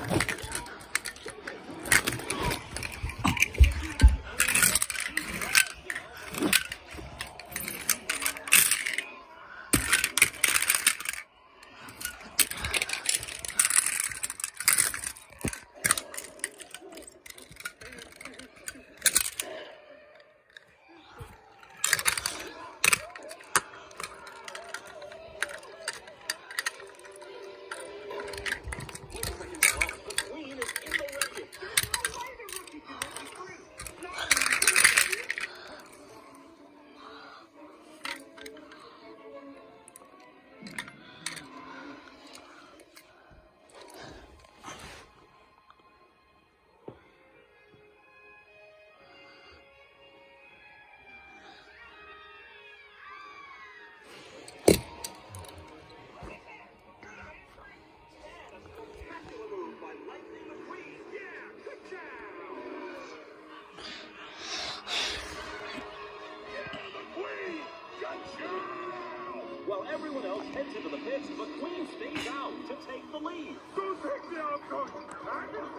While everyone else heads into the pits, McQueen stays out to take the lead. Go take the outcome.